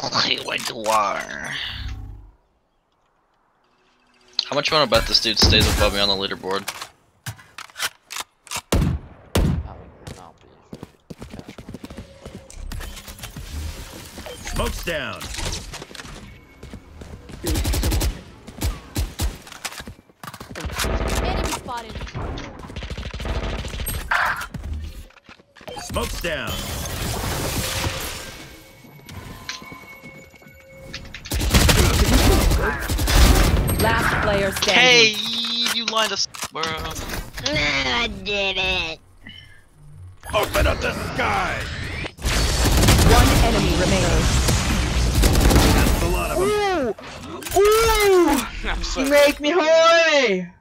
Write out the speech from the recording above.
Okay, where you are? How much you wanna bet this dude stays above me on the leaderboard? Smoke's down. Enemy spotted. Smoke's down. Last player standing. Hey, you lined us, bro. I did it. Open up the sky. One enemy remaining. That's a lot of them. Ooh! You make me horny!